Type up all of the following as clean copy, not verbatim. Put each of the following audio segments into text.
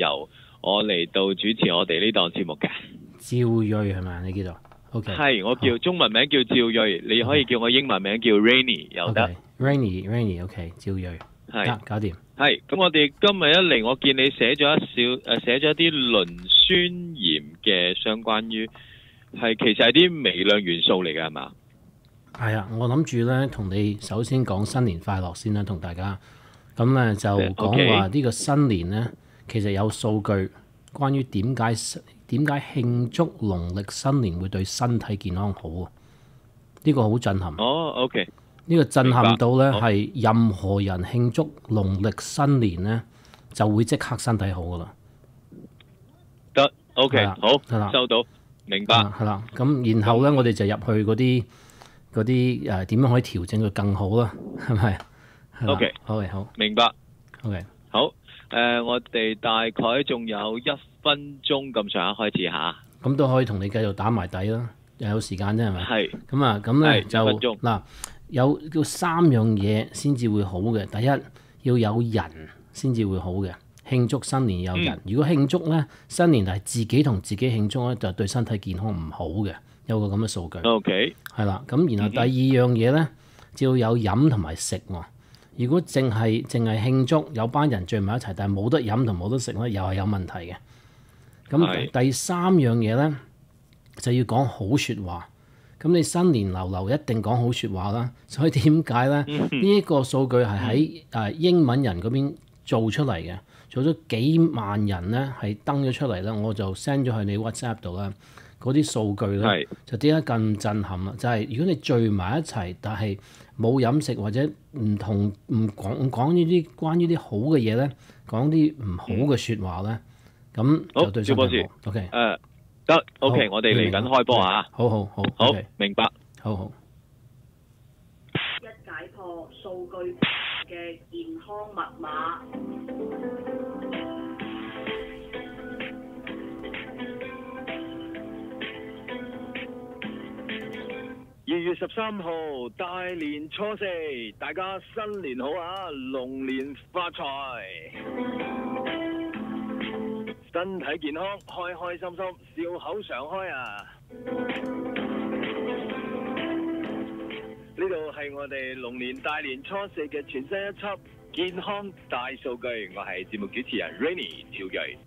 由我嚟到主持我哋呢檔節目嘅。 趙睿係咪？你叫做 OK？ 係，我叫中文名叫趙睿，你可以叫我英文名叫 Rainy 又得。 Rainy OK， 趙睿係搞掂。 係，咁我哋今日一嚟，我見你寫咗一啲磷酸鹽嘅相關於其實係啲微量元素嚟㗎係嘛？ 係啊，我諗住咧同你首先講新年快樂先啦，同大家咁咧就講話呢個新年咧，其實有數據關於點解慶祝農曆新年會對身體健康好啊？呢個好震撼。 哦，OK。 呢個震撼到咧係任何人慶祝農曆新年咧就會即刻身體好噶啦。 得 OK，好，收到，明白。 係啦，咁然後咧我哋就入去嗰啲點樣可以調整佢更好啦，係咪 ？OK， 好， 明白。 OK， 好，我哋大概仲有1分鐘咁上下開始下。 咁都可以同你繼續打埋底啦，又有時間啫係咪？ 係。 咁啊，咁咧就嗱。有叫3樣嘢先至會好嘅。第一要有人先至會好嘅，慶祝新年有人。如果慶祝咧新年係自己同自己慶祝咧，就對身體健康唔好嘅。有個咁嘅數據。 OK。 係啦，咁然後第二樣嘢咧就要有飲同埋食喎。如果淨係慶祝，有班人聚埋一齊，但係冇得飲同冇得食咧，又係有問題嘅。咁第3樣嘢咧就要講好説話。咁你新年流流一定講好説話啦，所以點解咧？呢一個數據係喺英文人嗰邊做出嚟嘅，做咗幾萬人咧係登咗出嚟啦，我就 send 咗去你 WhatsApp 度啦。嗰啲數據咧就點解咁震撼啦？就係如果你聚埋一齊，但係冇飲食或者唔講呢啲關於啲好嘅嘢咧，講啲唔好嘅説話咧，咁就對身體好。OK。 得 OK， 我哋嚟緊開波啊！ 好， 明白。 好。 一解破數據嘅健康密碼。 2月13號大年初4，大家新年好啊！龍年發財。身體健康，開開心心，笑口常開啊！呢度係我哋龍年大年初4嘅全新一輯健康大數據，我係節目主持人 Rainy 趙睿。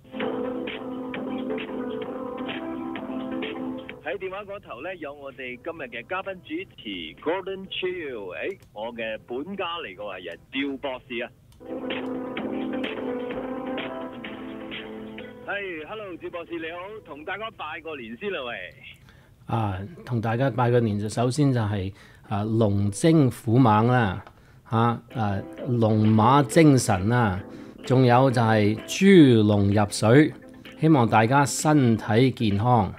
喺電話嗰頭咧有我哋今日嘅嘉賓主持 Gordon Chiu， 我嘅本家嚟個係趙博士啊！Hello， 趙博士你好，同大家拜個年先啦喂。 同大家拜個年就首先就係龍精虎猛啦，龍馬精神啦，仲有就係豬籠入水，希望大家身體健康。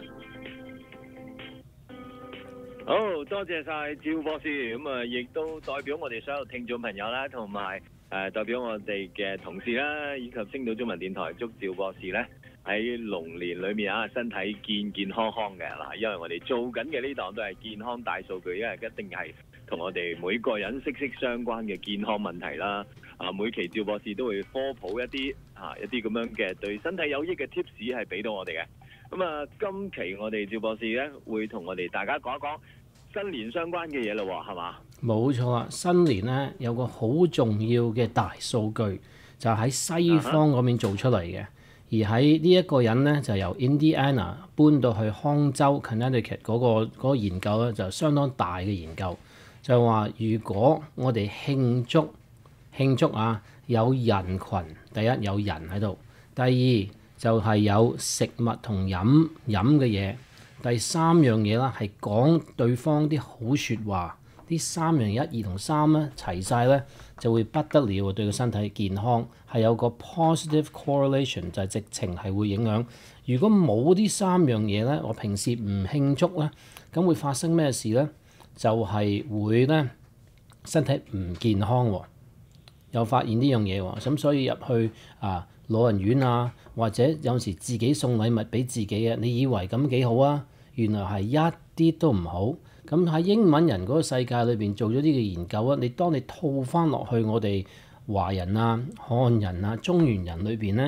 好多謝晒趙博士，咁亦都代表我哋所有聽眾朋友啦，同埋代表我哋嘅同事啦，以及星島中文電台祝趙博士咧喺龍年裏面身體健健康康嘅嗱，因為我哋做緊嘅呢檔都係健康大數據，因為一定係同我哋每個人息息相關嘅健康問題啦。每期趙博士都會科普一啲咁樣嘅對身體有益嘅 tips 係俾到我哋嘅。咁今期我哋趙博士咧會同我哋大家講一講新年相關嘅嘢咯，係嘛？ 冇錯啊！新年咧有個好重要嘅大數據，就喺西方嗰邊做出嚟嘅。而喺呢一個人咧就由 Indiana 搬到去康州 Connecticut 嗰個研究咧就相當大嘅研究，就係話如果我哋慶祝有人群，第一有人喺度，第二就係有食物同飲嘅嘢。第3樣嘢啦，係講對方啲好説話，啲3樣1、2同3咧齊晒咧，就會不得了，對個身體健康係有個 positive correlation，就係直情係會影響。如果冇呢3樣嘢咧，我平時唔慶祝咧，咁會發生咩事咧？就係會咧身體唔健康喎，又發現呢樣嘢喎，咁所以入去老人院啊，或者有時自己送禮物俾自己嘅，你以為咁幾好啊？原來係一啲都唔好。咁喺英文人嗰個世界裏邊做咗呢個研究啊，當你套翻落去我哋華人啊、漢人啊、中原人裏邊咧，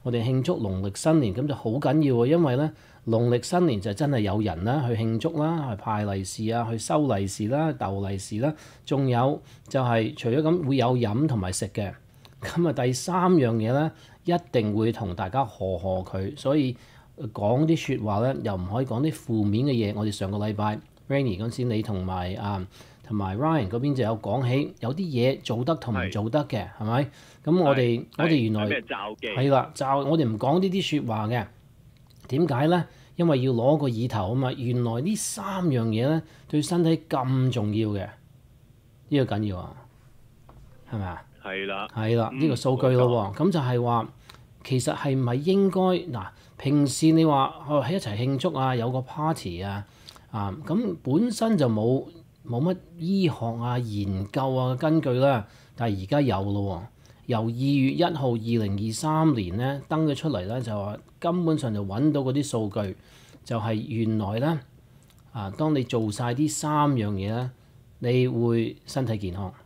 我哋慶祝農曆新年，咁就好緊要喎，因為咧農曆新年就真係有人啦去慶祝啦，去派利是啊，去收利是啦、逗利是啦，仲有就係除咗咁會有飲同埋食嘅。咁啊第三樣嘢咧，一定會同大家賀賀佢，所以講啲説話咧又唔可以講啲負面嘅嘢。我哋上個禮拜 Rainy 嗰陣時，你同埋Ryan 嗰邊就有講起有啲嘢做得同唔做得嘅，係咪？咁我哋原來係啦，我哋唔講呢啲説話嘅。點解咧？因為要攞個意頭啊嘛。原來呢三樣嘢咧對身體咁重要嘅，呢個緊要啊，係咪啊？係啦，呢個數據咯喎。咁就係話，其實係唔係應該嗱？平時你話喺一齊慶祝啊，有個 party 啊，咁本身就冇乜醫學啊、研究啊根據啦。但係而家有咯喎。由2月1號2023年咧登咗出嚟咧，就話根本上就揾到嗰啲數據，就係原來咧當你做晒呢三樣嘢咧，你會身體健康，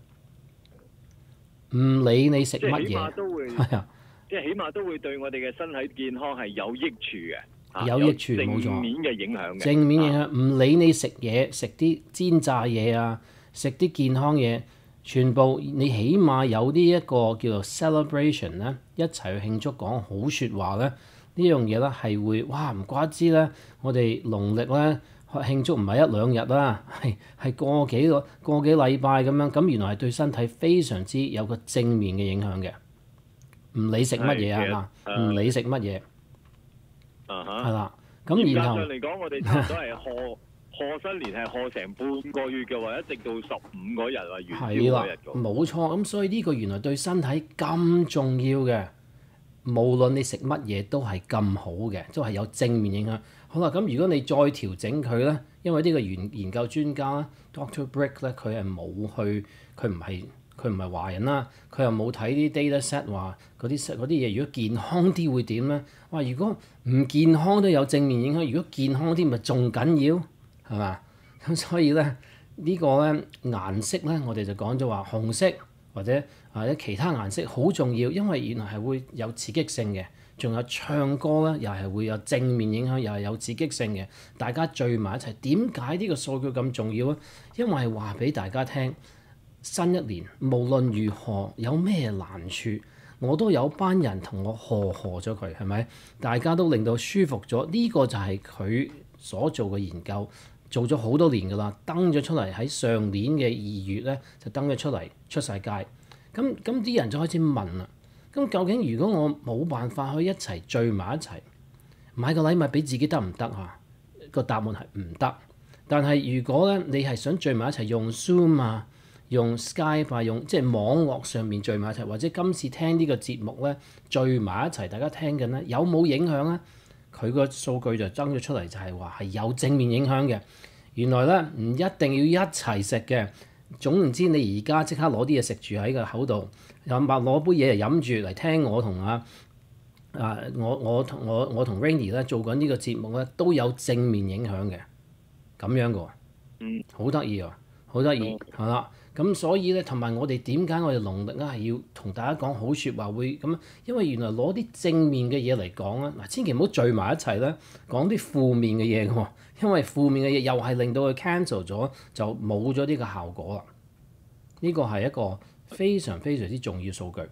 唔理你食乜嘢，係啊， 即係起碼都會對我哋嘅身體健康係有益處嘅， 有益處冇錯， 正面嘅影響嘅， 正面影響，唔理你食嘢，食啲煎炸嘢啊，食啲健康嘢。全部你起碼有呢一個叫做 celebration 咧，一齊去慶祝講好説話咧，呢樣嘢咧係會哇唔怪之咧，我哋農曆咧慶祝唔係1-2日啦，係個幾禮拜咁樣，咁原來係對身體非常之有個正面嘅影響嘅，唔理食乜嘢啊嘛，唔理食乜嘢，係啦，咁然後嚟講，我哋差唔多係賀新年係賀成半個月嘅話，一直到15嗰日啊，元宵嗰日嘅。 冇錯，咁所以呢個原來對身體咁重要嘅，無論你食乜嘢都係咁好嘅，都係有正面影響。好啦，咁如果你再調整佢咧，因為呢個研究專家咧 Dr. Brick 咧，佢係冇去，佢唔係華人啦，佢又冇睇啲 data set 話嗰啲嘢，如果健康啲會點咧？哇！如果唔健康都有正面影響，如果健康啲咪仲緊要？係嘛？咁所以咧呢個咧顏色咧，我哋就講咗話紅色或者其他顏色好重要，因為原來係會有刺激性嘅。仲有唱歌咧，又係會有正面影響，又係有刺激性嘅。大家聚埋一齊，點解呢個數據咁重要咧？因為係話俾大家聽，新一年無論如何有咩難處，我都有班人同我賀咗佢，係咪？大家都令到舒服咗，呢個就係佢所做嘅研究。做咗好多年㗎啦，登咗出嚟喺上年嘅2月咧就登咗出嚟出世界。咁啲人就開始問啦，咁究竟如果我冇辦法去一齊聚埋一齊買個禮物俾自己得唔得啊？個答案係唔得。但係如果咧你係想聚埋一齊用 Zoom 啊、用 Skype 啊、用即係網絡上面聚埋一齊，或者今次聽呢個節目咧聚埋一齊，大家聽緊咧有冇影響咧？佢個數據就登咗出嚟，就係話係有正面影響嘅。原來咧唔一定要一齊食嘅，總言之，你而家即刻攞啲嘢食住喺個口度，攞杯嘢嚟飲住嚟聽我同我同 Rainy 咧做緊呢個節目咧，都有正面影響嘅，咁樣嘅喎，好得意啊，好得意係啦。咁所以咧，同埋我哋點解我哋農曆咧係要同大家講好説話會咁？因為原來攞啲正面嘅嘢嚟講啊，嗱，千祈唔好聚埋一齊咧，講啲負面嘅嘢喎，因為負面嘅嘢又係令到佢 cancel 咗，就冇咗呢個效果啦。呢個係一個非常非常之重要數據。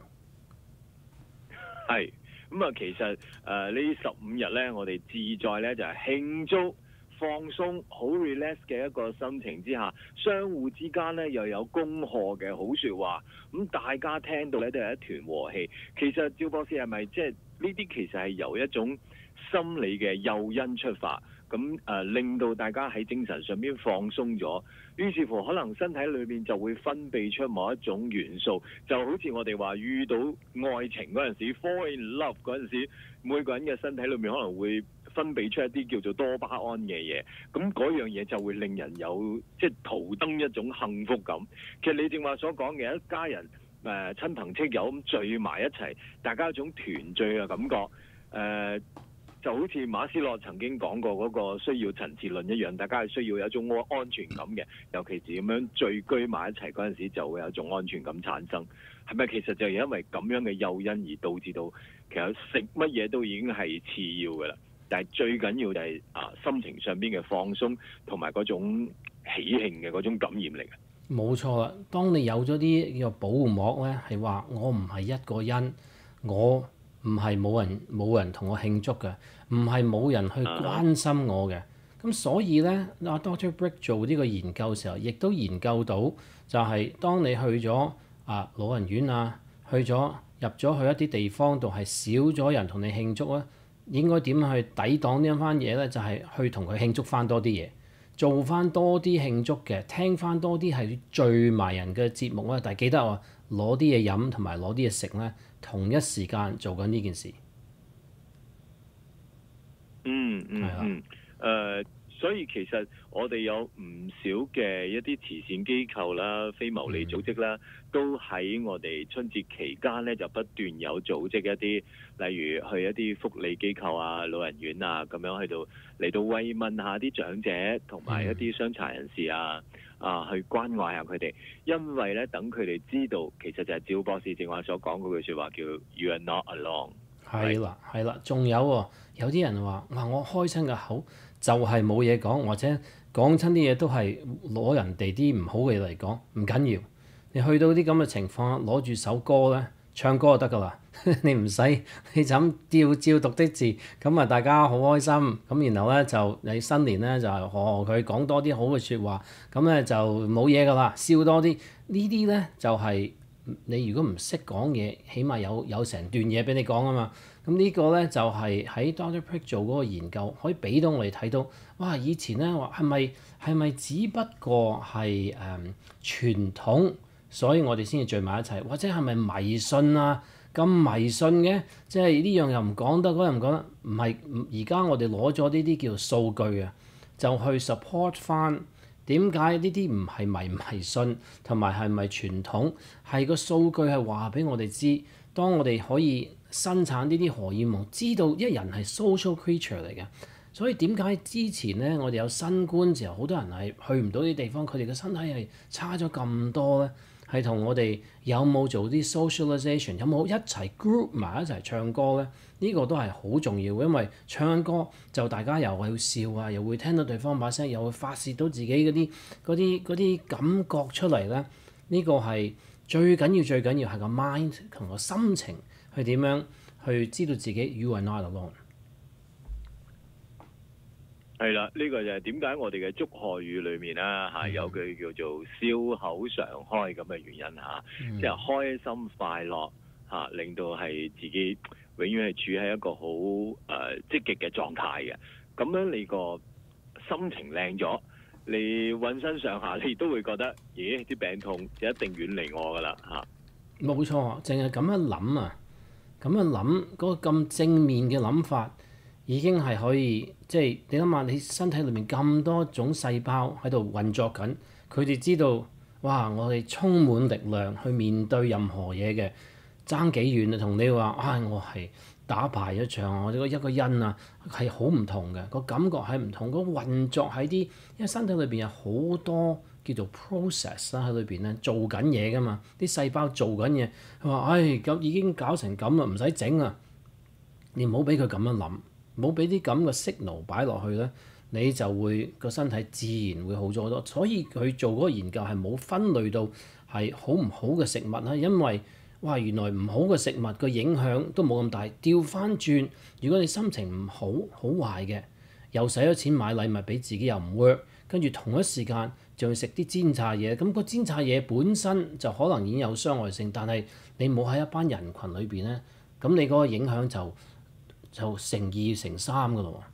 係咁啊，其實呢15日咧，我哋志在咧就係慶祝。放鬆好 relax 嘅一個心情之下，相互之間咧又有恭賀嘅好説話，咁大家聽到咧都係一團和氣。其實趙博士係咪即係呢啲其實係由一種心理嘅誘因出發，咁令到大家喺精神上邊放鬆咗，於是乎可能身體裏面就會分泌出某一種元素，就好似我哋話遇到愛情嗰陣時 fall in love 嗰陣時，每個人嘅身體裏面可能會分泌出一啲叫做多巴胺嘅嘢，咁嗰樣嘢就會令人有即係徒增一種幸福感。其實你正話所講嘅一家人親朋戚友咁聚埋一齊，大家有一種團聚嘅感覺， 就好似馬斯洛曾經講過嗰個需要層次論一樣，大家係需要有一種安全感嘅，尤其是咁樣聚居埋一齊嗰陣時，就會有一種安全感產生。係咪其實就係因為咁樣嘅誘因而導致到其實食乜嘢都已經係次要㗎啦？但係最緊要就係心情上邊嘅放鬆同埋嗰種喜慶嘅嗰種感染力。 冇錯啦，當你有咗啲叫保護膜咧，係話我唔係一個人，我唔係冇人同我慶祝嘅，唔係冇人去關心我嘅。咁所以咧，阿 Dr. Brick 做呢個研究嘅時候，亦都研究到就係當你去咗老人院啊，入咗去一啲地方度係少咗人同你慶祝啊，應該點去抵擋呢一番嘢咧？就係去同佢慶祝翻多啲嘢。做翻多啲慶祝嘅，聽翻多啲係聚埋人嘅節目咧。但係記得我攞啲嘢飲同埋攞啲嘢食咧，同一時間做緊呢件事。 所以其實我哋有唔少嘅一啲慈善機構啦、非牟利組織啦，都喺我哋春節期間咧就不斷有組織一啲，例如去一啲福利機構啊、老人院啊咁樣嚟到慰問下啲長者同埋一啲傷殘人士去關懷下佢哋，因為咧等佢哋知道，其實就係趙博士正話所講嗰句説話叫 You are not alone。 係啦，仲有有啲人話我開親個口就係冇嘢講，或者講親啲嘢都係攞人哋啲唔好嘅嘢嚟講，唔緊要。你去到啲咁嘅情況，攞住首歌咧唱歌就得㗎啦，你唔使你就咁照讀啲字，咁大家好開心。咁然後咧就你新年咧就佢講多啲好嘅説話，咁咧就冇嘢㗎啦，笑多啲。呢啲咧就係你如果唔識講嘢，起碼有成段嘢俾你講啊嘛。咁呢個咧就係喺 Dr. Prick 做嗰個研究，可以俾到我哋睇到，哇！以前咧話係咪只不過係傳統，所以我哋先至聚埋一齊，或者係咪迷信啊？咁迷信嘅，即係呢樣又唔講得，嗰樣唔講得，唔係。而家我哋攞咗呢啲叫做數據啊，就去 support 翻點解呢啲唔係迷信，同埋係咪傳統，係個數據係話俾我哋知，當我哋可以生產呢啲荷爾蒙，知道一人係 social creature 嚟嘅，所以點解之前咧我哋有新冠時候，好多人係去唔到啲地方，佢哋嘅身體係差咗咁多咧？係同我哋有冇做啲 socialization，有冇一齊 group 埋一齊唱歌咧？呢個都係好重要，因為唱歌就大家又會笑啊，又會聽到對方把聲，又會發泄到自己嗰啲感覺出嚟咧。呢個係最緊要係個 mind 同個心情去點樣去知道自己 you are not alone。 係啦，呢個就係點解我哋嘅祝賀語裏面啦有句叫做笑口常開咁嘅原因即係開心快樂令到係自己永遠係處喺一個好積極嘅狀態嘅。咁樣你個心情靚咗，你渾身上下你都會覺得，咦啲病痛就一定遠離我㗎啦冇錯，淨係咁樣諗咁樣諗嗰個咁正面嘅諗法，已經係可以，即係你諗下，你身體裏面咁多種細胞喺度運作緊，佢哋知道，哇！我哋充滿力量去面對任何嘢嘅，爭幾遠啊！同你話我係打排一場，我一個人係好唔同嘅，個感覺係唔同，個運作喺啲，因為身體裏邊有好多叫做 process 喺裏邊咧做緊嘢㗎嘛，啲細胞做緊嘢，佢話咁已經搞成咁啦，唔使整啊！你唔好俾佢咁樣諗。冇俾啲咁嘅 signal 擺落去咧，你就會個身體自然會好咗好多。所以佢做嗰個研究係冇分類到係好唔好嘅食物啦，因為原來唔好嘅食物個影響都冇咁大。調翻轉，如果你心情唔好壞嘅，又使咗錢買禮物俾自己又唔 work，跟住同一時間仲要食啲煎炸嘢，咁個煎炸嘢本身就可能已經有傷害性，但係你冇喺一班人群裏邊咧，咁你嗰個影響就乘二乘三㗎咯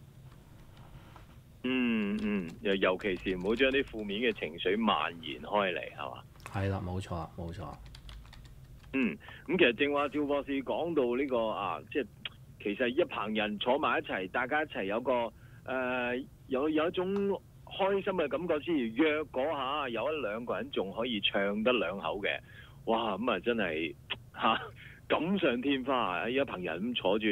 喎。尤其是唔好將啲負面嘅情緒蔓延開嚟，係嘛？ 係啦，冇錯。 咁其實正話趙博士講到呢個即係其實一棚人坐埋一齊，大家一齊有個有一種開心嘅感覺之餘，約嗰下有一兩個人仲可以唱得兩口嘅，哇！咁真係錦上添花，一棚人咁坐住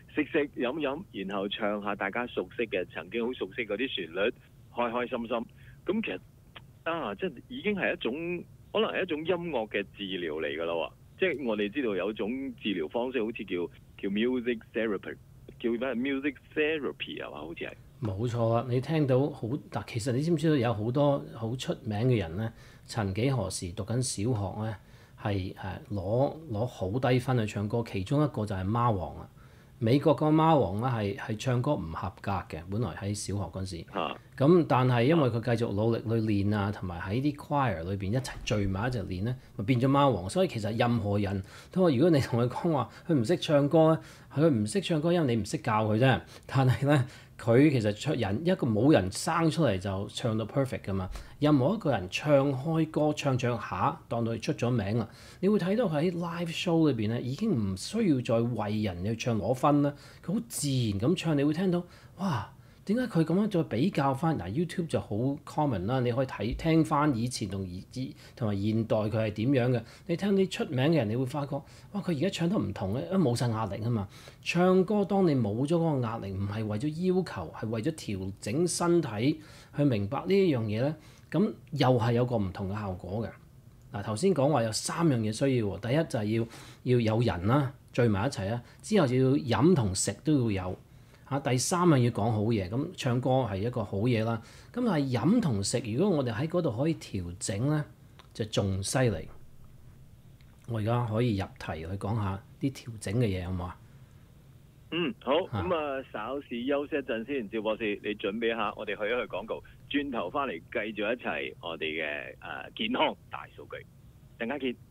食食飲飲，然後唱下大家熟悉嘅、曾經好熟悉嗰啲旋律，開開心心。咁其實即係已經係一種可能係一種音樂嘅治療嚟㗎啦喎。即係我哋知道有種治療方式，好似叫 music therapy， 叫咩 music therapy 係嘛？好似係。 冇錯啦，你聽到好，但其實你知唔知道有好多好出名嘅人咧？曾幾何時讀緊小學咧，係攞好低分去唱歌，其中一個就係貓王啦。美國個貓王咧係唱歌唔合格嘅，本來喺小學嗰陣時。咁但係因為佢繼續努力去練啊，同埋喺啲 choir 裏邊一齊聚埋一齊練咧，咪變咗貓王。所以其實任何人都話，如果你同佢講話佢唔識唱歌咧，佢唔識唱歌，因為你唔識教佢啫。但係咧，佢其實一個冇人生出嚟就唱到 perfect 噶嘛。任何一個人唱開歌唱下，當到佢出咗名啦，你會睇到佢喺 live show 裏邊咧已經唔需要再為人去唱攞分啦。佢好自然咁唱，你會聽到哇！點解佢咁樣再比較翻嗱 YouTube 就好 common 啦，你可以聽翻以前同埋現代佢係點樣嘅。你聽啲出名嘅人，你會發覺哇，佢而家唱得唔同咧，因為冇晒壓力啊嘛。唱歌當你冇咗嗰個壓力，唔係為咗要求，係為咗調整身體去明白呢一樣嘢咧，咁又係有個唔同嘅效果嘅。嗱，頭先講話有3樣嘢需要喎，第一就係要有人啦，聚埋一齊啦，之後就要飲同食都要有。第3樣要講好嘢，咁唱歌係一個好嘢啦。咁但係飲同食，如果我哋喺嗰度可以調整咧，就仲犀利。我而家可以入題去講下啲調整嘅嘢，好唔好啊？ 好。咁稍事休息一陣先，趙博士，你準備下，我哋去一去廣告，轉頭翻嚟繼續一齊我哋嘅健康大數據。陣間見。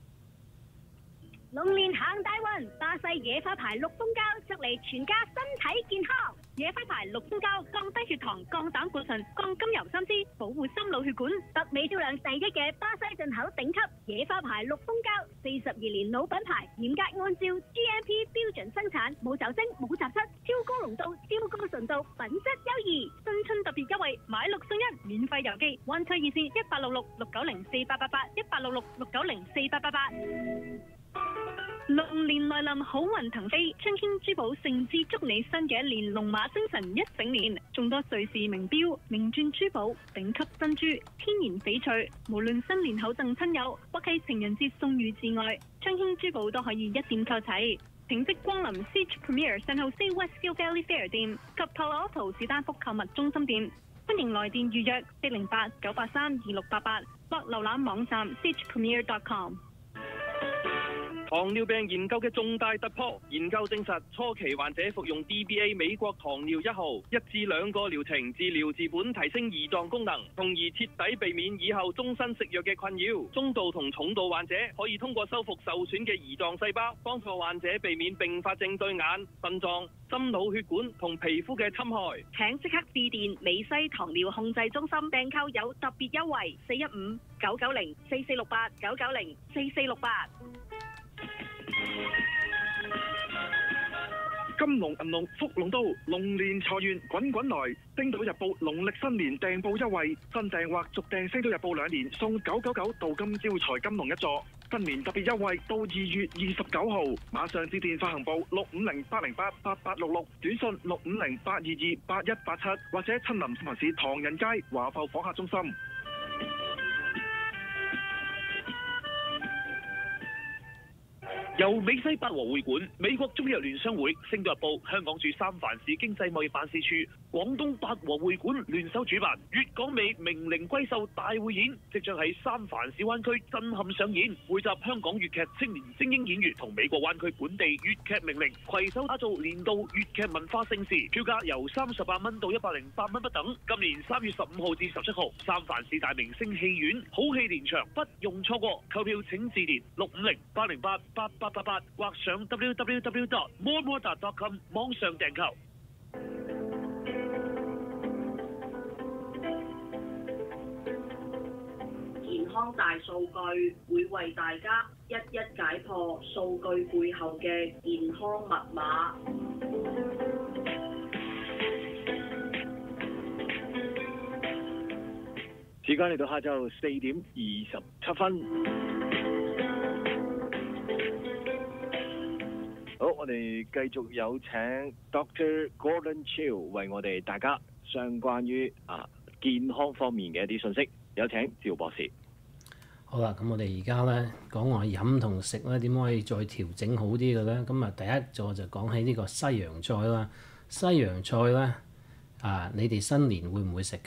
龍年行大運，巴西野花牌綠蜂膠祝你全家身體健康。野花牌綠蜂膠降低血糖、降膽固醇、降甘油三酯，保護心腦血管。北美銷量第1嘅巴西進口頂級野花牌綠蜂膠，42年老品牌，嚴格按照 GMP 標準生產，冇酒精、冇雜質，超高濃度、超高純度，品質優異。新春特別優惠，買6送1，免費郵寄。灣區熱線1866-6904-888，1866-6904-888。龍年來臨，好運騰飛，春興珠寶誠摯祝你新嘅一年龍馬精神一整年，眾多瑞士名錶、名鑽珠寶、頂級珍珠、天然翡翠，無論新年口贈親友，或係情人節送予摯愛，春興珠寶都可以一店購齊。請即光臨 Siege Premier San Jose Westfield Valley Fair 店及 Palo Alto 史丹福購物中心店，歡迎來電預約408-983-2688或瀏覽網站 SiegePremier.com。 糖尿病研究嘅重大突破，研究證實初期患者服用 DBA 美國糖尿1號1至2個療程治療治本，提升胰臟功能，從而徹底避免以後終身食藥嘅困擾。中度同重度患者可以通過修復受損嘅胰臟細胞，幫助患者避免併發症對眼、腎臟、心腦血管同皮膚嘅侵害。 請即刻致電美西糖尿控制中心訂購，有特別優惠，415-990-4468，990-4468。 金龍銀龍福龍都，龍年財源滾滾來。星島日報農曆新年訂報優惠，新訂或續訂星島日報2年送999鍍金招財金龍1座。新年特別優惠到2月29號，馬上致電發行部650-808-8866，短信650-822-8187，或者親臨新聞市唐人街華埠訪客中心。 由美西八和會館、美國中藥聯商會、星島日報、香港駐三藩市經濟貿易辦事處、廣東八和會館聯手主辦粵港美名伶閨秀大匯演，即將喺三藩市灣區震撼上演，匯集香港粵劇青年精英演員同美國灣區本地粵劇名伶，攜手打造年度粵劇文化盛事。票價由38蚊到108蚊不等。今年3月15號至17號，三藩市大明星戲院好戲連場，不容錯過。購票請致電650-808-8888或上 www.moremoda.com 網上訂購。 健康大數據會為大家一一解破數據背後嘅健康密碼。 時間嚟到下晝4點27分。好，我我哋繼續有請 Dr. Gordon Chiu 為我哋大家相關於健康方面嘅一啲信息，有請趙博士。 好啦，咁我哋而家咧講話飲同食咧點可以再調整好啲嘅咧？咁啊，第一就講起呢個西洋菜啦。西洋菜咧你哋新年會唔會食㗎？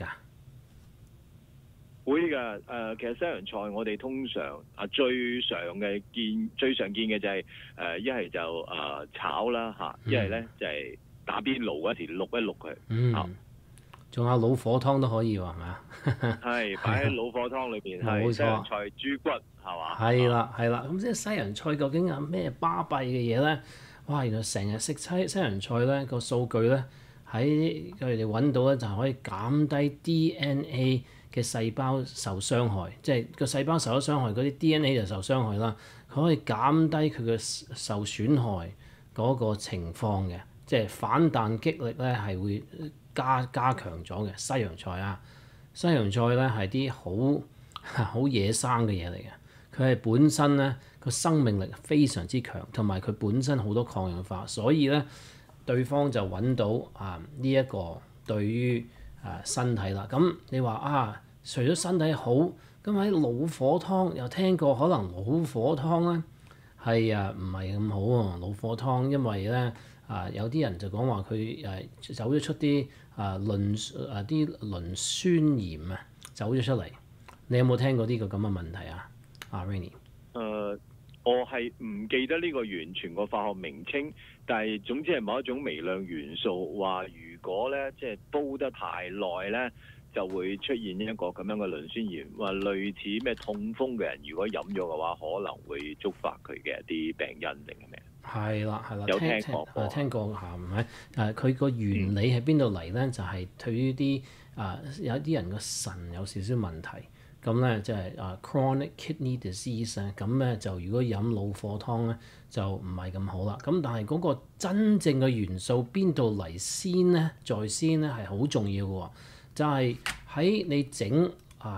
會㗎，其實西洋菜我哋通常最常見嘅就係一係就炒啦嚇，一係咧就係打邊爐嗰時淥一淥佢。 仲有老火湯都可以喎，係咪啊？ 係擺喺老火湯裏邊，係西洋菜豬骨係嘛？係啦，咁即係西洋菜究竟有咩巴閉嘅嘢咧？哇！原來成日食西洋菜咧，個數據咧喺佢哋揾到咧，就係可以減低 DNA 嘅細胞受傷害，即係個細胞受咗傷害，嗰啲 DNA 就受傷害啦。佢可以減低佢嘅受損害嗰個情況嘅，即係反彈擊力咧係會加強咗嘅。西洋菜西洋菜咧係啲好野生嘅嘢嚟嘅，佢係本身咧個生命力非常之強，同埋佢本身好多抗氧化，所以咧對方就揾到呢一個對於身體啦。咁你話除咗身體好，咁喺老火湯又聽過，可能老火湯咧係唔係咁好喎？老火湯因為咧有啲人就講話佢走咗出啲磷酸鹽走咗出嚟。你有冇聽過呢個咁嘅問題啊？Rainy？ 我係唔記得呢個完全個化學名稱，但係總之係某一種微量元素，話如果咧即係煲得太耐咧，就會出現一個咁樣嘅磷酸鹽，話類似咩痛風嘅人如果飲咗嘅話，可能會觸發佢嘅一啲病因定係咩？係啦， 有聽過嚇，唔係佢個原理喺邊度嚟咧？就係對於啲有啲人個腎有少少問題。咁咧即係chronic kidney disease 咧，咁咧就如果飲老火湯咧就唔係咁好啦。咁但係嗰個真正嘅元素邊度嚟先咧？在先咧係好重要嘅喎，就係喺你整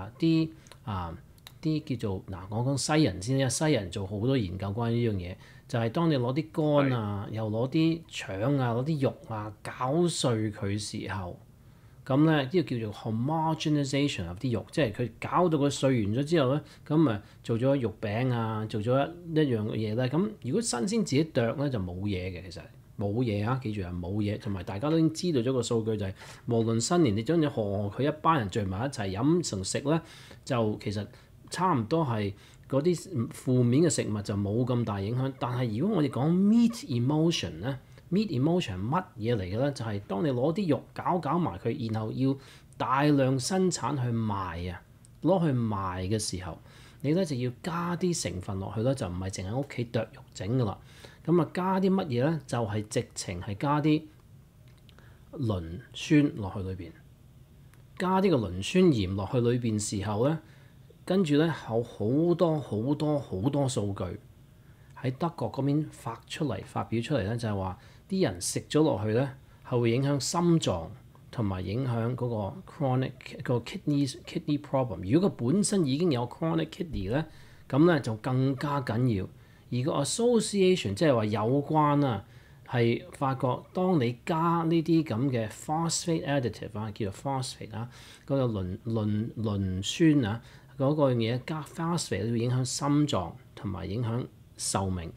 啲叫做我講西人先啦，西人做好多研究關於呢樣嘢，就係當你攞啲肝又攞啲腸攞啲肉攪碎佢時候。咁咧呢個叫做 homogenization of 啲肉，即係佢搞到佢碎完咗之後咧，咁做咗肉餅做咗一樣嘅嘢咧。咁如果新鮮自己剁咧就冇嘢嘅，其實冇嘢記住冇嘢。同埋大家都已經知道咗個數據就係，無論新年你將佢一班人聚埋一齊飲同食咧，就其實差唔多係嗰啲負面嘅食物就冇咁大影響。但係如果我哋講 meat emotion 咧。Meat emotion 乜嘢嚟嘅咧？就係當你攞啲肉攪埋佢，然後要大量生產去賣攞去賣嘅時候，你咧就要加啲成分落去啦，就唔係淨喺屋企剁肉整噶啦。咁加啲乜嘢咧？就係直情係加啲磷酸落去裏邊，加啲個磷酸鹽落去裏邊時候咧，跟住咧有好多數據喺德國嗰邊發表出嚟咧，就係話。啲人食咗落去咧，係會影響心臟同埋影響嗰個 chronic 個 kidney problem。如果佢本身已經有 chronic kidney 咧，咁咧就更加緊要。而個 association 即係話有關係發覺當你加呢啲咁嘅 phosphate additive 叫做 phosphate 嗰個磷酸嗰個嘢加 phosphate 會影響心臟同埋影響壽命。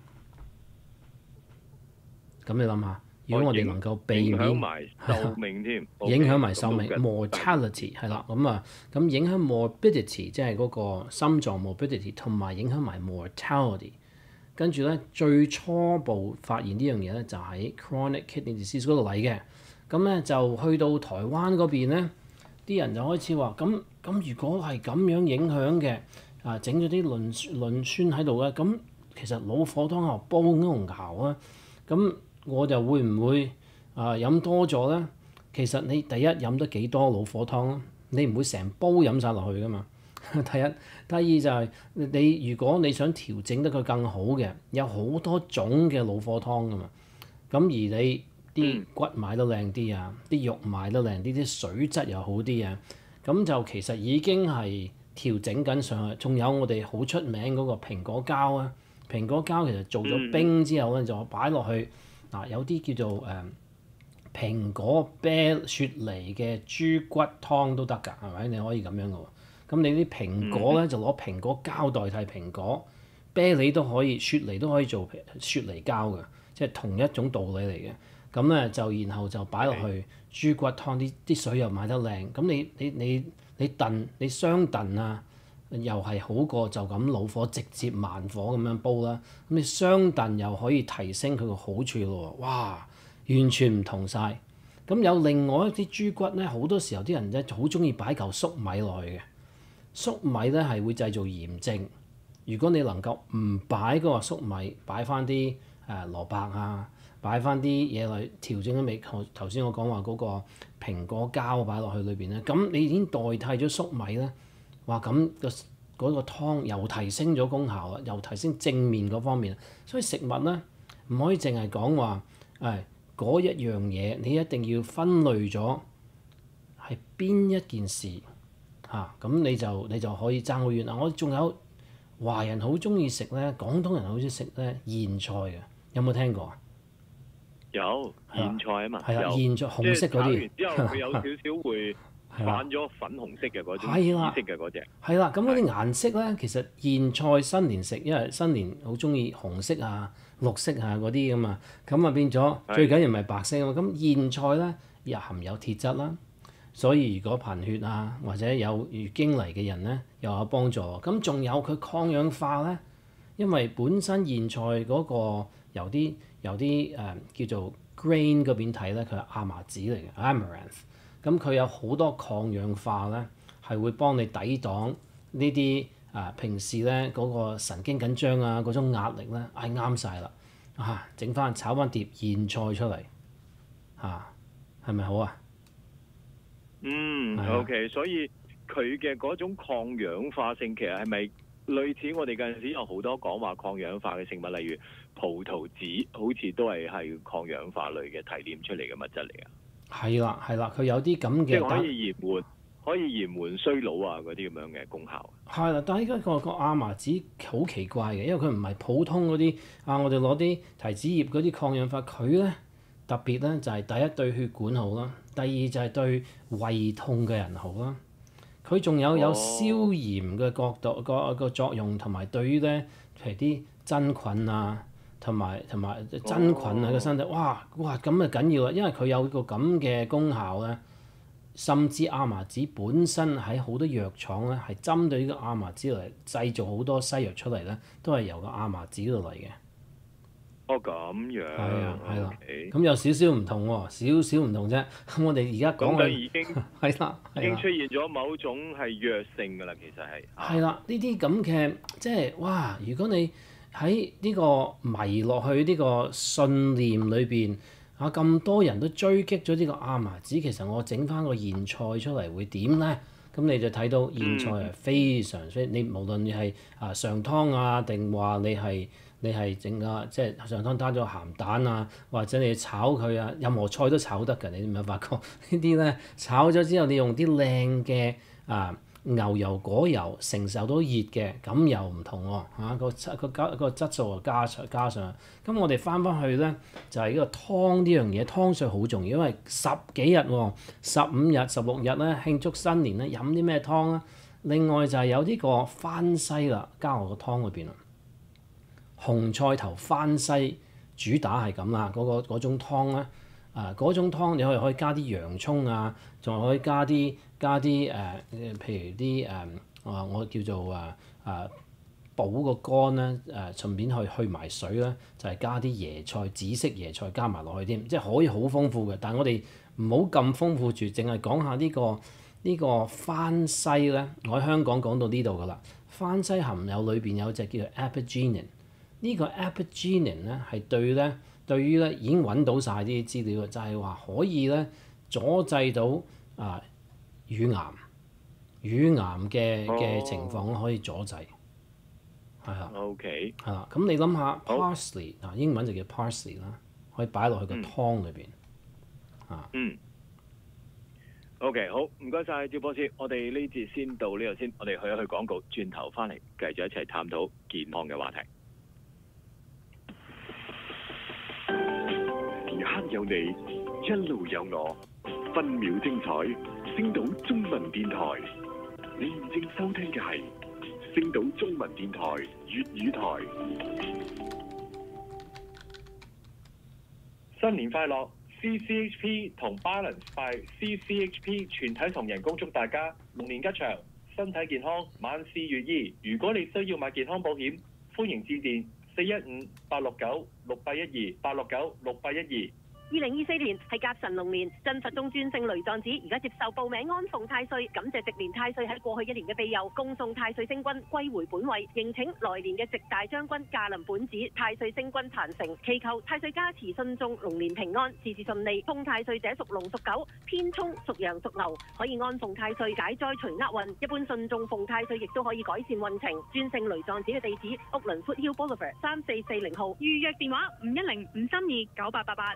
咁你諗下，如果我哋能夠避免影響埋壽命添， 影響埋壽命 mortality 係啦，咁影響 morbidity 即係嗰個心臟 morbidity 同埋影響埋 mortality。跟住咧最初步發現呢樣嘢咧就喺 chronic kidney disease 嗰度嚟嘅。咁咧就去到台灣嗰邊咧，啲人就開始話咁如果係咁樣影響嘅整咗啲磷酸喺度咧，咁其實老火湯又煲牛咁我就會唔會飲多咗咧？其實你第一飲得幾多老火湯，你唔會成煲飲晒落去噶嘛。第一，第二就係你如果你想調整得佢更好嘅，有好多種嘅老火湯噶嘛。咁而你啲骨買得靚啲啲肉買得靚啲，啲水質又好啲咁就其實已經係調整緊上去。仲有我哋好出名嗰個蘋果膠蘋果膠其實做咗冰之後咧，就擺落去嗱，有啲叫做蘋果啤雪梨嘅豬骨湯都得㗎，係咪？你可以咁樣嘅喎。咁你啲蘋果咧就攞蘋果膠代替蘋果，啤梨都可以，雪梨都可以做雪梨膠嘅，即係同一種道理嚟嘅。咁咧就然後就擺落去豬骨湯，啲水又買得靚。咁你燉你雙燉啊，又係好過就咁老火直接慢火咁樣煲啦。咁你雙燉又可以提升佢個好處咯。哇！完全唔同晒。咁有另外一啲豬骨咧，好多時候啲人咧好中意擺嚿粟米落去嘅。粟米咧係會製造炎症。如果你能夠唔擺嗰個粟米，擺翻啲蘿蔔啊，擺翻啲嘢嚟調整啲味。頭先我講話嗰個蘋果膠擺落去裏邊咧，咁你已經代替咗粟米咧。哇！咁嗰個湯又提升咗功效啦，又提升正面嗰方面。所以食物咧唔可以淨係講話嗰一樣嘢，你一定要分類咗係邊一件事嚇，咁你就可以爭好遠。我仲有華人好中意食咧，廣東人好中意食咧莧菜嘅，有冇聽過啊？ 有莧菜啊嘛， 係啦，莧菜紅色嗰啲， 即係炒完之後佢有少少會反咗粉紅色嘅嗰種，紫色嘅嗰隻。 係啦，咁嗰啲顏色咧，其實莧菜新年食，因為新年好中意紅色啊、綠色啊嗰啲㗎嘛，咁啊變咗最緊要唔係白色啊嘛。咁莧菜咧又含有鐵質啦，所以如果貧血啊或者有月經嚟嘅人咧又有幫助。咁仲有佢抗氧化咧，因為本身莧菜嗰個由啲叫做 grain 嗰邊睇咧，佢係亞麻籽嚟嘅 amaranth。咁佢有好多抗氧化咧，係會幫你抵擋呢啲平時咧嗰個神經緊張啊嗰種壓力咧，係啱晒啦整翻炒翻碟莧菜出嚟係咪好啊 ？OK， 所以佢嘅嗰種抗氧化性其實係咪類似我哋嗰陣時有好多講話抗氧化嘅食物，例如葡萄籽，好似都係抗氧化類嘅提煉出嚟嘅物質嚟㗎。 係啦，佢有啲咁嘅， 即係可以延緩衰老啊嗰啲咁樣嘅功效。 係啦，但係依個亞麻籽好奇怪嘅，因為佢唔係普通嗰啲我哋攞啲提子葉嗰啲抗氧化，佢咧特別咧就係第一對血管好啦，第二就係對胃痛嘅人好啦。佢仲有消炎嘅角度個作用，同埋對於咧譬如啲真菌啊。同埋真菌喺個身體，哇咁啊緊要啦，因為佢有個咁嘅功效咧，甚至亞麻籽本身喺好多藥廠咧係針對呢個亞麻籽嚟製造好多西藥出嚟咧，都係由個亞麻籽度嚟嘅。 咁樣係啦，咁有少少唔同喎，少少唔同啫。咁我哋而家講嘅已經係啦，已經出現咗某種係藥性㗎啦，其實係。 係啦，呢啲咁嘅即係哇，如果你喺呢個迷落去呢個信念裏邊咁多人都追擊咗呢個亞麻籽，其實我整翻個莧菜出嚟會點咧？咁你就睇到莧菜係非常你無論你係上湯啊，定話你係整即係上湯加咗鹹蛋啊，或者你炒佢啊，任何菜都炒得㗎。你唔係發覺呢啲咧炒咗之後，你用啲靚嘅牛油果油承受到熱嘅，咁又唔同喎個質素又加上。咁我哋翻去咧就係呢個湯呢樣嘢，湯水好重要，因為10幾日15日16日咧慶祝新年咧，飲啲咩湯咧？另外就係有呢個番西啦，加落個湯裏邊啦。紅菜頭番西主打係咁啦，嗰種湯咧嗰種湯你可以加啲洋葱啊，仲可以加啲譬如啲我叫做補個肝咧順便去埋水咧，就係加啲椰菜，紫色椰菜加埋落去添，即係可以好豐富嘅。但係我哋唔好咁豐富住，淨係講下呢個番西咧。我喺香港講到呢度噶啦，番西含有裏邊有隻叫做 apigenin。呢個 apigenin 咧係對於咧已經揾到晒啲資料，就係話可以咧阻滯到乳癌嘅情況可以阻滯，係啦。 OK。 係啦，咁你諗下 parsley 英文就叫 parsley 啦，可以擺落去個湯裏邊。 OK， 好，唔該晒趙博士，我哋呢節先到呢度先，我哋去一去廣告，轉頭翻嚟繼續一齊探討健康嘅話題。 刻有你，一路有我，分秒精彩。星島中文電台，你現正收聽嘅係星島中文電台粵語台。 新年快樂 ！CCHP 同 Balance by CCHP 全體同仁恭祝大家龍年吉祥，身體健康，萬事如意。如果你需要買健康保險，歡迎致電415-869-6812 2024年係甲辰龍年，鎮佛中尊聖雷藏寺而家接受報名安奉太歲，感謝直連太歲喺過去一年嘅庇佑，恭送太歲星君歸回本位，迎請來年嘅直大將軍駕臨本寺，太歲星君壇城，祈求太歲加持信眾龍年平安，事事順利。奉太歲者屬龍屬狗，偏沖屬羊屬牛，可以安奉太歲解災除厄運。一般信眾奉太歲亦都可以改善運程。尊聖雷藏寺嘅地址：屋崙 Foothill Boulevard 3440號， 預約電話510-532-9888。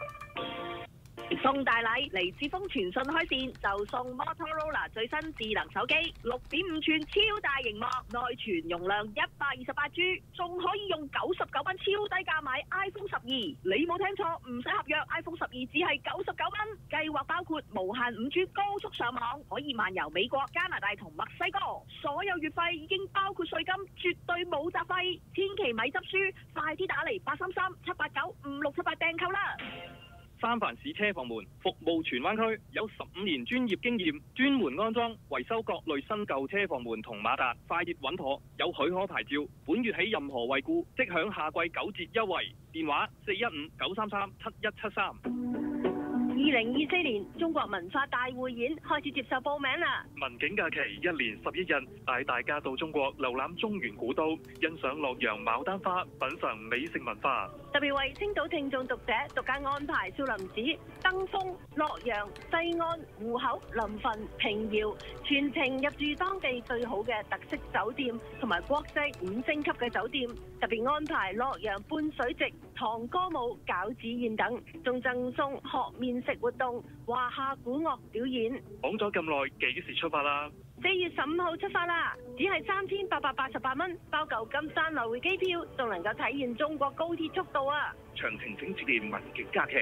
送大禮，嚟自豐傳信開線就送 Motorola 最新智能手機，6.5寸超大螢幕，內存容量128G， 仲可以用99蚊超低價買 iPhone 12。你冇聽錯，唔使合約 ，iPhone 12只係99蚊。計劃包括無限5G 高速上網，可以漫遊美國、加拿大同墨西哥。所有月費已經包括稅金，絕對冇雜費。千祈咪執輸，快啲打嚟833-789-5678訂購啦！ 三藩市車房門服務荃灣區，有15年專業經驗，專門安裝、維修各類新舊車房門同馬達，快捷穩妥，有許可牌照。本月起任何惠顧即享夏季9折優惠。電話415-933-7173。 2024年中國文化大匯演開始接受報名啦！ 文景假期1連11日，帶大家到中國瀏覽中原古都，欣賞洛陽牡丹花，品嚐美食文化。 特別為青島聽眾讀者獨家安排少林寺、登封、洛陽、西安、湖口、臨汾、平遙，全程入住當地最好嘅特色酒店同埋國際5星級嘅酒店，特別安排洛陽半水席、唐歌舞、餃子宴等，仲贈送學面食活動、華夏古樂表演。 講咗咁耐，幾時出發啦 ？4月15號出發啦，只係3888蚊，包舊金山來回機票，仲能夠體驗中國高鐵速度啊！ 詳情請致電文景假期。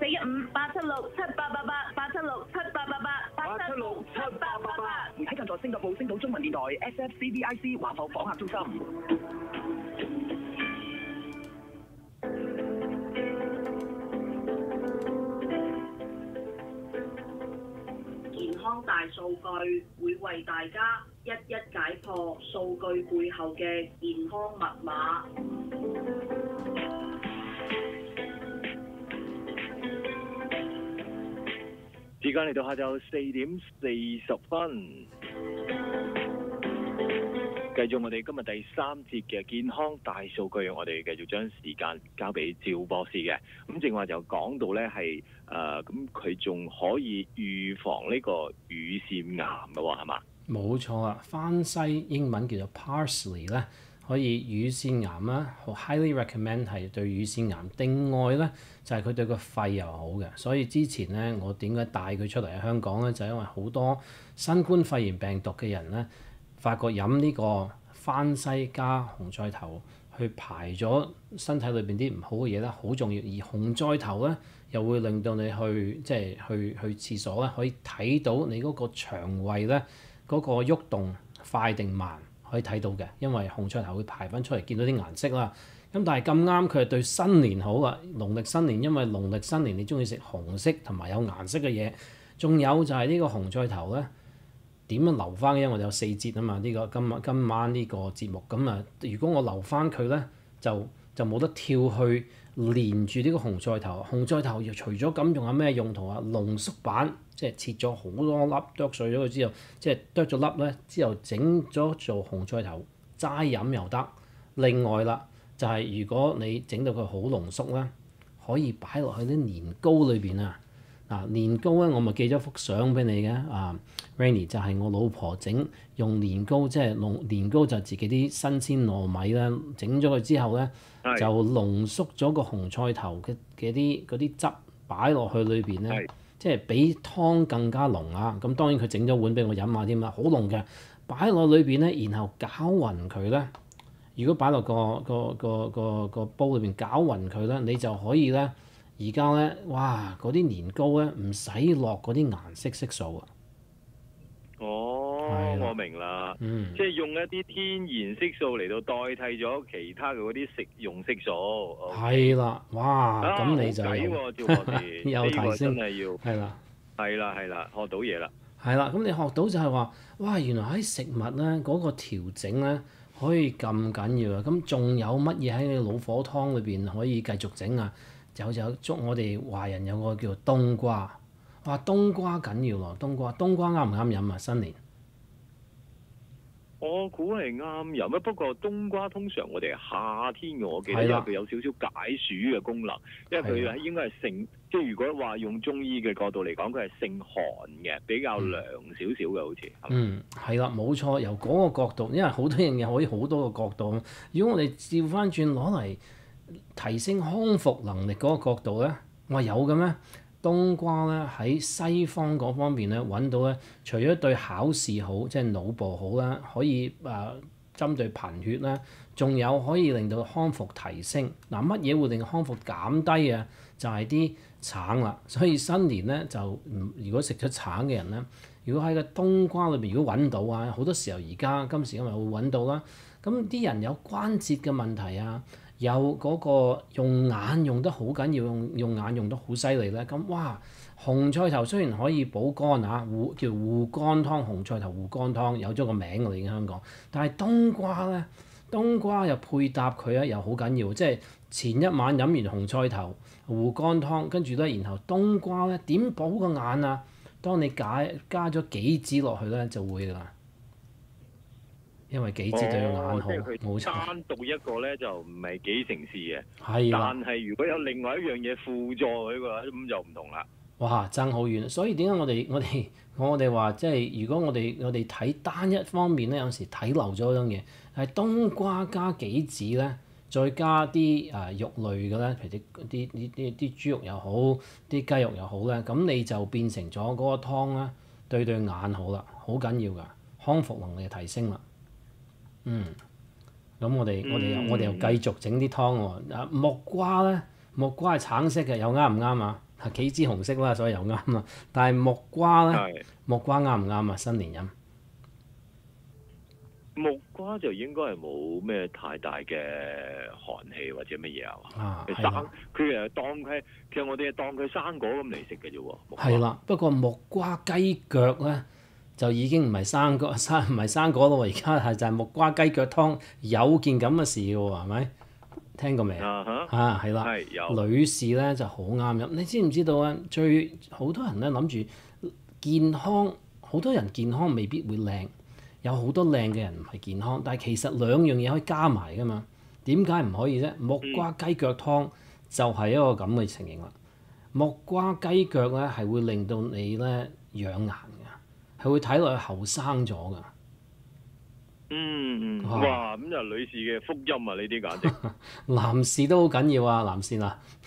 415-876-7888，876-7888， 喺近在星島報星島中文電台 SFCDIC 華埠訪客中心。 健康大數據會為大家一一解破數據背後嘅健康密碼。 時間嚟到下晝4點40分，繼續我哋今日第3節嘅健康大數據，我哋繼續將時間交俾趙博士嘅。咁正話就講到咧係咁佢仲可以預防呢個乳腺癌嘅喎，係嘛？ 冇錯啊，番西英文叫做 parsley 咧，可以乳腺癌啦，好 highly recommend 係對乳腺癌。另外咧就係佢對個肺又好嘅，所以之前咧我點解帶佢出嚟喺香港咧，就係因為好多新冠肺炎病毒嘅人咧，發覺飲呢個番西加紅菜頭去排咗身體裏邊啲唔好嘅嘢咧，好重要。而紅菜頭咧又會令到你去廁所咧，可以睇到你嗰個腸胃咧嗰個喐動快定慢，可以睇到嘅。因為紅菜頭會排翻出嚟，見到啲顏色啦。咁但係咁啱佢係對新年好啊，農曆新年，因為農曆新年你中意食紅色同埋有顏色嘅嘢，仲有就係呢個紅菜頭咧。點樣留翻嘅？因為我哋有4節啊嘛，呢個今晚呢個節目咁啊。如果我留翻佢咧，就冇得跳去連住呢個紅菜頭。紅菜頭又除咗咁，仲有咩用途啊？濃縮版，即係切咗好多粒，剁碎咗佢之後，即係剁咗粒咧之後，整咗做紅菜頭齋飲又得。另外啦，就係如果你整到佢好濃縮咧，可以擺落去啲年糕裏邊啊。嗱，年糕咧，我咪寄咗幅相俾你嘅Rainy 就係我老婆整用年糕，即係年糕就自己啲新鮮糯米啦，整咗佢之後咧就濃縮咗個紅菜頭嘅嗰啲汁擺落去裏邊咧，即係比湯更加濃啊！咁當然佢整咗碗俾我飲下添啦，好濃嘅，擺落裏邊咧，然後攪勻佢咧。如果擺落個煲裏邊攪勻佢咧，你就可以咧而家咧，哇！嗰啲年糕咧唔使落嗰啲顏色素啊。 哦，我明啦，即係用一啲天然色素嚟到代替咗其他嘅嗰啲食用色素。 係啦，哇！咁你就好計喎，趙博士， 有提升， 真係要係啦， 係啦，學到嘢啦。 係啦，咁你學到就係話，哇！原來喺食物咧嗰個調整咧可以咁緊要啊！咁仲有乜嘢喺你老火湯裏邊可以繼續整啊？有我哋華人有個叫做冬瓜，哇！冬瓜緊要咯，冬瓜啱唔啱飲啊？新年我估係啱飲啊，不過冬瓜通常我哋係夏天嘅，我記得因為佢有少少解暑嘅功能，因為佢應該係性，即係如果話用中醫嘅角度嚟講，佢係性寒嘅，比較涼少少嘅好似。 係啦，冇錯，由嗰個角度，因為好多樣嘢可以好多個角度。如果我哋照翻轉攞嚟提升康復能力嗰個角度咧，我話有嘅咩？冬瓜咧喺西方嗰方面咧揾到咧，除咗對考試好，即係腦部好啦，可以針對貧血啦，仲有可以令到康復提升。嗱，乜嘢會令康復減低啊？就係啲橙啦。所以新年咧就如果食咗橙嘅人咧，如果喺個冬瓜裏邊如果揾到啊，好多時候而家今時今日會揾到啦。咁啲人有關節嘅問題啊，有嗰個用眼用得好緊要，用眼用得好犀利咧。咁哇，紅菜頭雖然可以補肝啊，叫護肝湯，紅菜頭護肝湯有咗個名㗎啦，已經香港。但係冬瓜咧，冬瓜又配搭佢咧，又好緊要。即係前一晚飲完紅菜頭護肝湯，跟住咧，然後冬瓜咧點補個眼啊？當你加咗杞子落去咧，就會㗎啦。因為杞子對眼好，冇錯。 單獨一個咧就唔係幾成事嘅， 係啦。 但係如果有另外一樣嘢輔助佢嘅話，咁就唔同啦。 哇，爭好遠！所以點解我哋話即係如果我哋睇單一方面咧，有時睇漏咗嗰樣嘢，係冬瓜加杞子咧，再加啲肉類嘅咧，譬如啲豬肉又好，啲雞肉又好咧，咁你就變成咗嗰個湯咧，對眼好啦，好緊要㗎，康復能力提升啦。咁我哋又繼續整啲湯喎。木瓜咧，木瓜係橙色嘅，又啱唔啱啊？杞子紅色啦，所以又啱啦。但係木瓜咧，木瓜啱唔啱啊？新年飲木瓜就應該係冇咩太大嘅寒氣或者乜嘢啊？佢其實我哋係當佢生果咁嚟食嘅啫喎。 係啦，不過木瓜雞腳咧，就已經唔係生果咯喎，而家就係木瓜雞腳湯，有件咁嘅事嘅喎，係咪？聽過未啊？係啦，女士咧就好啱飲。你知唔知道啊？好多人咧諗住健康，好多人健康未必會靚，有好多靚嘅人唔係健康，但係其實兩樣嘢可以加埋㗎嘛。點解唔可以啫？木瓜雞腳湯就係一個咁嘅情形啦。木瓜雞腳咧係會令到你咧養顏。係會睇落去後生咗㗎。 哇！咁就女士嘅福音啊！呢啲簡直。 男士都好緊要啊！男士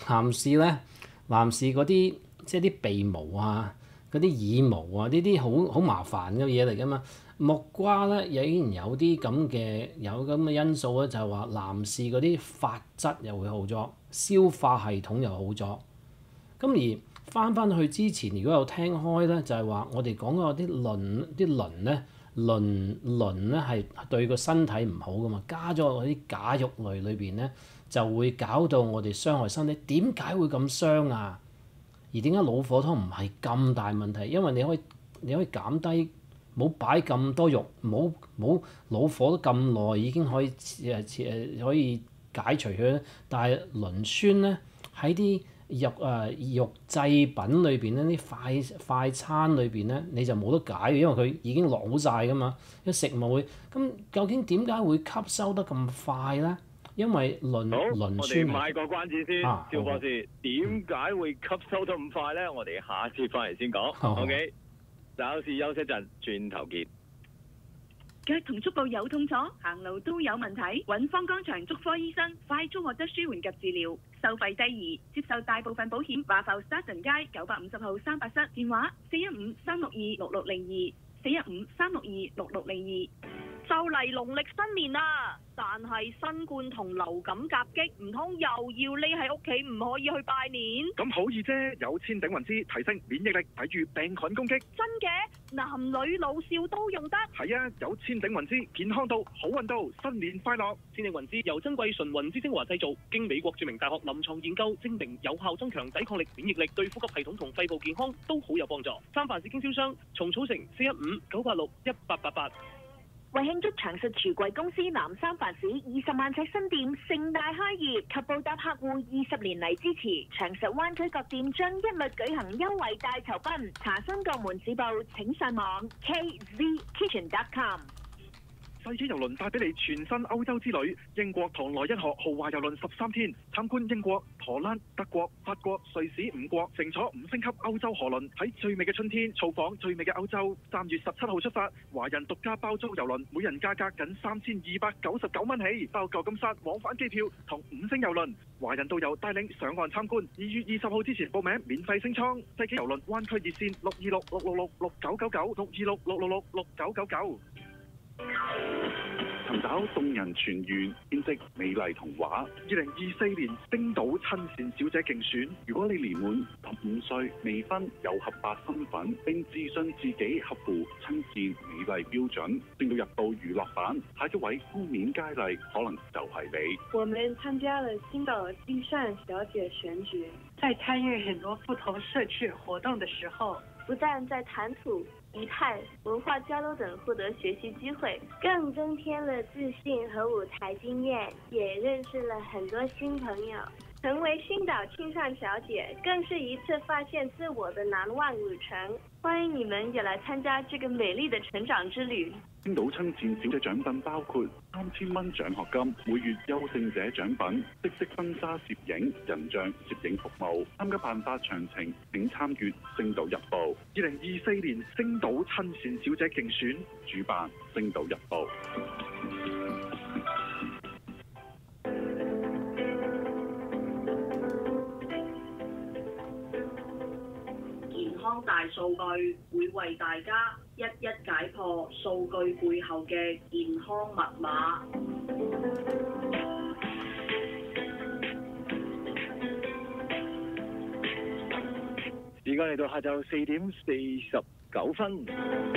嗰啲即係啲鼻毛啊、嗰啲耳毛啊，呢啲好麻煩嘅嘢嚟㗎嘛。木瓜咧，依然有啲咁嘅因素咧，就係話男士嗰啲髮質又會好咗，消化系統又好咗。咁而翻去之前，如果有聽開咧，就係話我哋講嗰啲磷咧係對個身體唔好噶嘛，加咗嗰啲假肉類裏邊咧，就會搞到我哋傷害身體。點解會咁傷啊？而點解老火湯唔係咁大問題？因為你可以減低，冇擺咁多肉，冇老火都咁耐，已經可以解除佢。但係磷酸咧喺啲肉製品裏邊咧，啲快餐裏邊咧，你就冇得解嘅，因為佢已經落好晒噶嘛。啲食物會咁，究竟點解會吸收得咁快咧？因為磷酸。 我哋賣個關子先，趙博士，點解會吸收得咁快咧？我哋下次翻嚟先講。OK，稍事休息陣，轉頭見。 腳同足部有痛楚，行路都有問題，揾方剛祥足科醫生，快速獲得舒緩及治療，收費低宜，接受大部分保險。華埠沙頓街950號300室，電話415-362-6602，415-362-6602。 就嚟農曆新年啦，但係新冠同流感夾擊，唔通又要匿喺屋企唔可以去拜年？ 咁好易啫，有千頂雲芝提升免疫力，抵禦病菌攻擊。 真嘅，男女老少都用得。 係啊，有千頂雲芝，健康到好運到，新年快樂！ 千頂雲芝由珍貴純雲芝精華製造，經美國著名大學臨床研究證明有效增強抵抗力、免疫力，對呼吸系統同肺部健康都好有幫助。三藩市經銷商蟲草城415-986-1888。 為慶祝長實櫥櫃公司南三藩市20萬尺新店盛大開業及報答客戶20年嚟支持，長實灣區各店將一律舉行優惠大酬賓。查詢各門市部請上網 kzkitchen.com。 世紀郵輪帶俾你全新歐洲之旅，英國唐萊一河豪華郵輪13天，參觀英國、荷蘭、德國、法國、瑞士5國，乘坐5星級歐洲河輪，喺最美嘅春天造訪最美嘅歐洲。3月17號出發，華人獨家包租郵輪，每人價格僅3299蚊起，包舊金山往返機票同5星郵輪。華人導遊帶領上岸參觀，2月20號之前報名免費升艙。世紀郵輪灣區熱線626-666-6999，626-666-6999。 尋找動人全員，編織美麗童話。 2024年星島親善小姐競選， 如果你年滿15歲、未婚、有合法身份，並自信自己合乎親善美麗標準，星島日報娛樂版下一位冠冕佳麗，可能就係你。 我們參加了星島地善小姐選舉，在參與很多不同社區活動的時候， 不但在談吐、儀態、文化交流等獲得學習機會，更增添了自信和舞台經驗，也認識了很多新朋友。成為星島親善小姐，更是一次發現自我的難忘旅程。歡迎你們也來參加這個美麗的成長之旅。 星島親善小姐獎品包括3000蚊獎學金，每月優勝者獎品，即式婚紗攝影、人像攝影服務。參加辦法詳情請參閱《星島日報》。 2024年星島親善小姐競選， 主辦《星島日報》。 健康大數據會為大家一一解破數據背後嘅健康密碼。 時間嚟到下晝4點49分。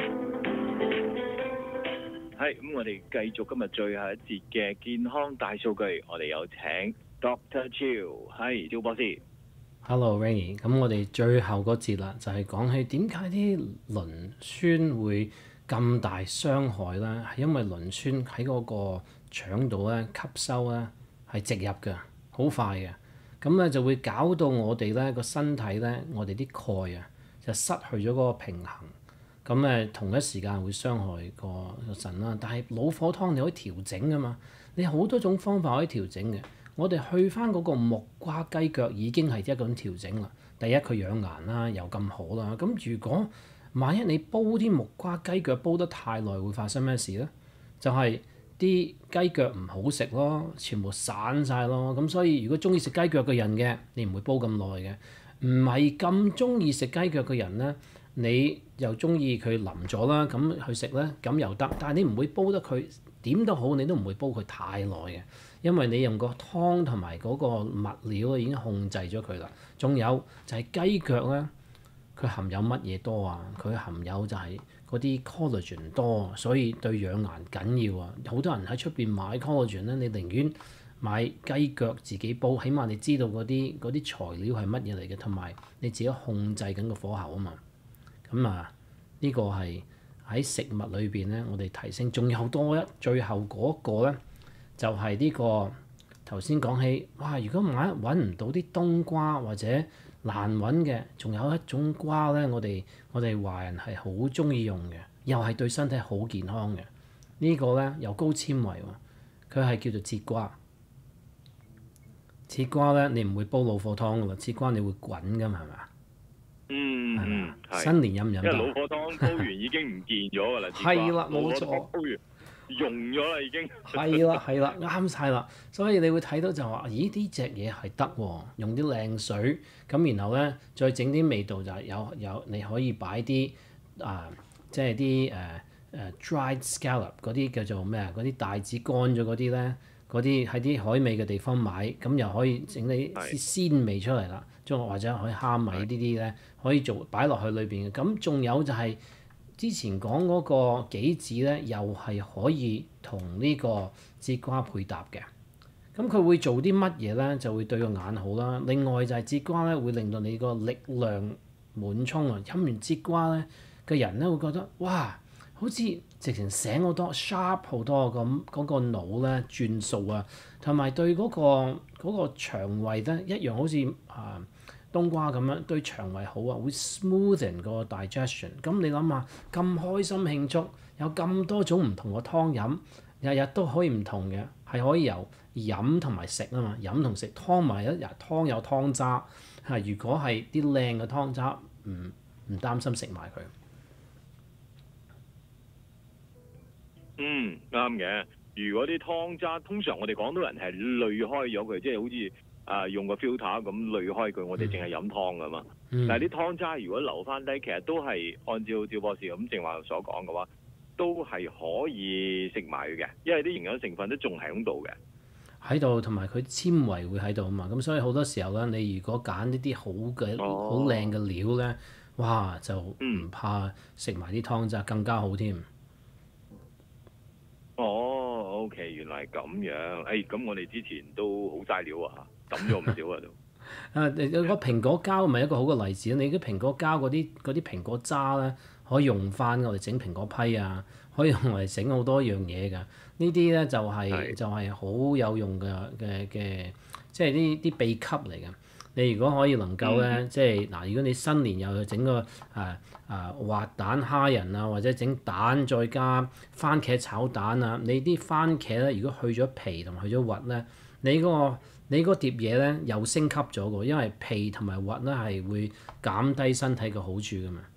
係咁，我哋繼續今日最後一節嘅健康大數據，我哋有請 Dr. Chiu， 係趙博士。 Hello Rainy， 咁我哋最後嗰節啦，就係講起點解啲磷酸會咁大傷害咧？係因為磷酸喺嗰個腸度咧吸收咧係直入嘅，好快嘅，咁咧就會搞到我哋咧個身體咧，我哋啲鈣啊就失去咗嗰個平衡，咁誒同一時間會傷害個腎啦。但係老火湯你可以調整噶嘛，你好多種方法可以調整嘅。我哋去翻嗰個木瓜雞腳已經係一種調整啦。第一佢養顏啦，又咁好啦。咁如果萬一你煲啲木瓜雞腳煲得太耐，會發生咩事咧？就係啲雞腳唔好食咯，全部散晒咯。咁所以如果中意食雞腳嘅人嘅，你唔會煲咁耐嘅。唔係咁中意食雞腳嘅人咧，你又中意佢腍咗啦，咁去食咧，咁又得。但係你唔會煲得佢點都好，你都唔會煲佢太耐嘅。因為你用個湯同埋嗰個物料已經控制咗佢啦。仲有就係雞腳咧，佢含有乜嘢多啊？佢含有就係嗰啲 collagen 多，所以對養顏緊要啊！好多人喺出邊買 collagen 咧，你寧願買雞腳自己煲，起碼你知道嗰啲材料係乜嘢嚟嘅，同埋你自己控制緊個火候啊嘛。咁啊，呢個係喺食物裏邊咧，我哋提升。仲有多一最後嗰個咧。就係呢個頭先講起，哇！如果萬一揾唔到啲冬瓜或者難揾嘅，仲有一種瓜咧，我哋華人係好中意用嘅，又係對身體好健康嘅。呢個咧又高纖維喎，佢係叫做節瓜。節瓜咧你唔會煲老火湯噶啦，節瓜你會滾噶嘛，係咪啊？ 嗯，係。 新年飲唔飲得？ 因為老火湯煲完已經唔見咗㗎啦， 係啦，冇錯。 煲完溶咗啦已經。 係啦，啱晒啦。所以你會睇到就話，咦？呢隻嘢係得喎，用啲靚水咁，然後咧再整啲味道就係有你可以擺啲即係啲 dried scallop 嗰啲叫做咩啊？嗰啲帶子乾咗嗰啲咧，嗰啲喺啲海味嘅地方買，咁又可以整啲鮮味出嚟啦。或者可以蝦米呢啲咧，可以做擺落去裏邊嘅。咁仲有就係之前講嗰個杞子咧，又係可以同呢個節瓜配搭嘅。咁佢會做啲乜嘢咧？就會對個眼好啦。另外就係節瓜咧，會令到你個力量滿充啊！飲完節瓜咧，個人咧會覺得哇，好似直情醒好多 ，sharp 好多咁，嗰個腦咧轉數啊，同埋對嗰個腸胃咧一樣好似冬瓜咁樣對腸胃好啊，會 smoothen 個 digestion。咁你諗下，咁開心慶祝，有咁多種唔同嘅湯飲，日日都可以唔同嘅，係可以由飲同埋食啊嘛，飲同食湯埋一日，湯有湯渣嚇。如果係啲靚嘅湯渣，唔擔心食埋佢。 啱嘅。如果啲湯渣，通常我哋廣東人係濾開咗佢，即係好似用個 filter 咁濾開佢，我哋淨係飲湯噶嘛。但係啲湯渣如果留翻低，其實都係按照趙博士咁正話所講嘅話，都係可以食埋嘅，因為啲營養成分都仲喺度嘅。 喺度，同埋佢纖維會喺度啊嘛。咁所以好多時候咧，你如果揀呢啲好靚嘅料咧，哇就唔怕食埋啲湯渣更加好添。 OK， 原來係咁樣。咁我哋之前都好嘥料啊，抌咗唔少啊都。 個蘋果膠咪一個好嘅例子。你啲蘋果膠嗰啲蘋果渣咧，可以用翻我哋整蘋果批啊，可以用嚟整好多樣嘢㗎。呢啲咧就係好有用嘅，即係啲秘笈嚟嘅。你如果可以能夠咧，即係嗱，如果你新年又整個滑蛋蝦仁啊，或者整蛋再加番茄炒蛋啊，你啲番茄咧，如果去咗皮同去咗核咧，你嗰碟嘢咧又升級咗㗎，因為皮同埋核咧係會減低身體嘅好處㗎嘛。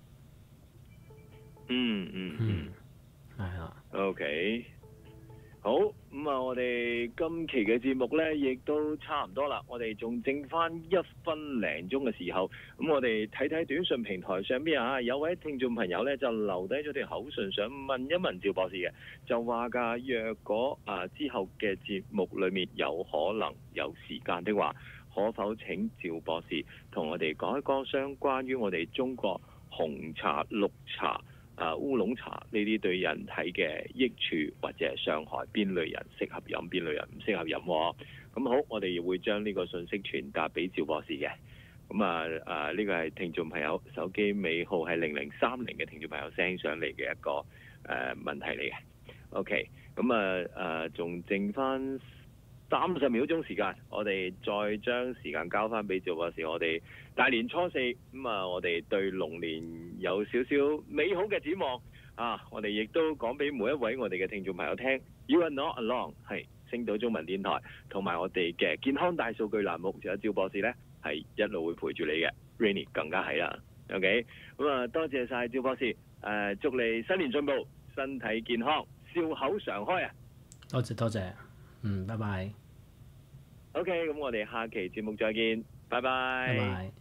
係啦。 OK。好，我哋今期嘅節目呢亦都差唔多啦，我哋仲剩翻1分零鐘嘅時候，咁我哋睇睇短信平台上邊有位聽眾朋友呢就留低咗條口信，想問一問趙博士嘅，就話㗎，若果之後嘅節目裏面有可能有時間的話，可否請趙博士同我哋講一講相關於我哋中國紅茶、綠茶、烏龍茶呢啲對人體嘅益處或者係傷害，邊類人適合飲，邊類人唔適合飲。咁好，我哋會將呢個信息傳達俾趙博士嘅。咁呢個係聽眾朋友手機尾號係0030嘅聽眾朋友 send 上嚟嘅一個問題嚟嘅。OK， 咁仲剩翻30秒鐘時間，我哋再將時間交翻俾趙博士。我哋大年初四，我哋對龍年有少少美好嘅展望我哋亦都講俾每一位我哋嘅聽眾朋友聽。You are not alone， 係星島中文電台同埋我哋嘅健康大數據欄目，仲有趙博士呢，係一路會陪住你嘅。Rainy 更加係啦。OK， 咁多謝晒趙博士，祝你新年進步，身體健康，笑口常開啊！ 多謝，拜拜。 OK， 咁我哋下期節目再見，拜拜。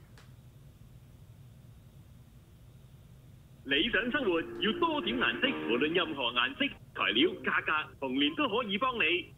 理想生活要多點顏色，無論任何顏色、材料、價格，紅蓮都可以幫你。